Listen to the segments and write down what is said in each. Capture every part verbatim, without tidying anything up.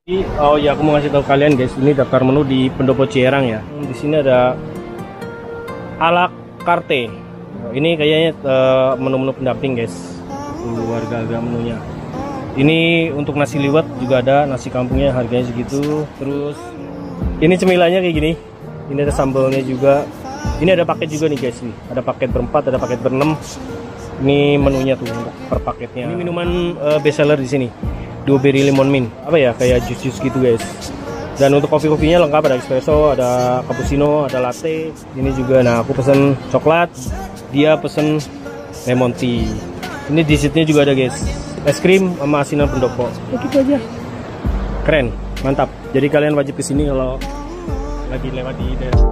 Oh ya, aku mau ngasih tahu kalian guys, ini daftar menu di Pendopo Ciherang ya. Di sini ada ala carte. Ini kayaknya menu-menu uh, pendamping guys. Tunggu harga-harga menunya. Ini untuk nasi liwet juga ada, nasi kampungnya harganya segitu. Terus ini cemilannya kayak gini. Ini ada sambalnya juga. Ini ada paket juga nih guys nih. Ada paket berempat, ada paket berenam. Ini menunya tuh untuk per paketnya. Ini minuman uh, best seller di sini. Blueberry lemon mint, apa ya, kayak jus-jus gitu guys. Dan untuk kopi-kopinya lengkap, ada espresso, ada cappuccino, ada latte. Ini juga, nah aku pesen coklat, dia pesen lemon tea. Ini dessertnya juga ada guys, es krim sama asinan pendopo. Begitu aja, keren, mantap. Jadi kalian wajib kesini kalau lagi lewat di daerah.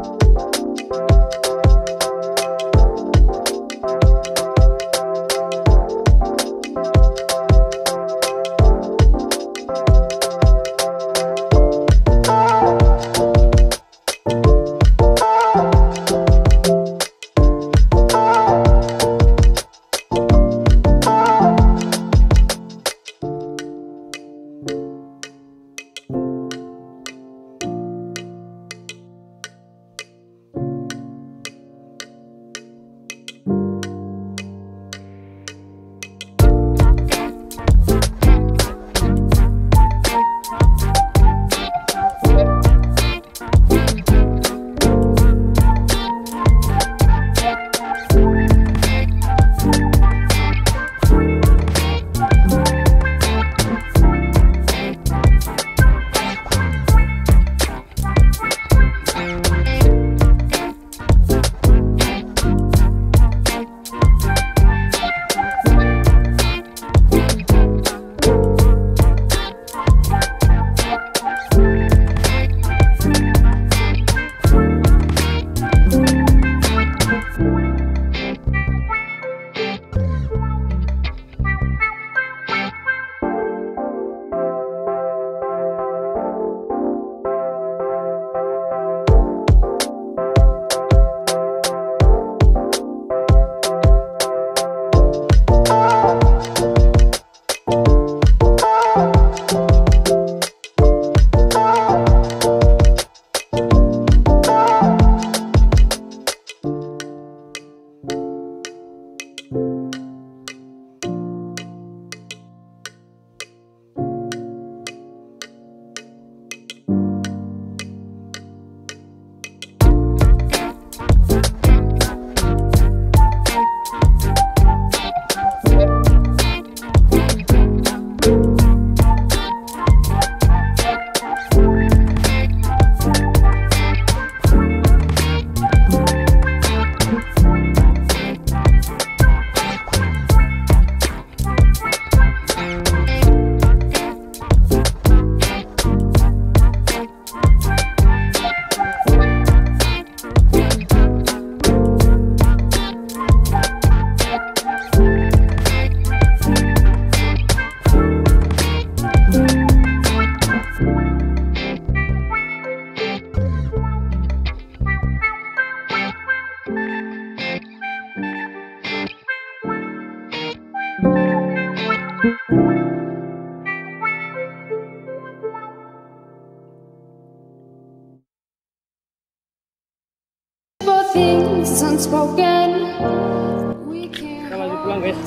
Kita lanjut pulang guys.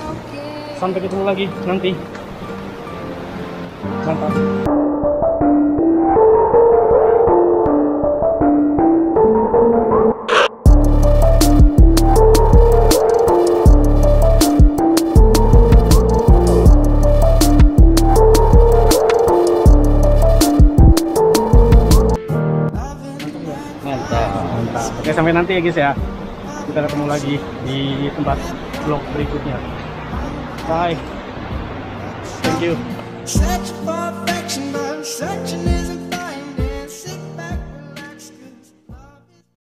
Sampai ketemu lagi nanti. Mantap. Oke, sampai nanti ya guys ya. Kita ketemu lagi di tempat vlog berikutnya. Bye. Thank you.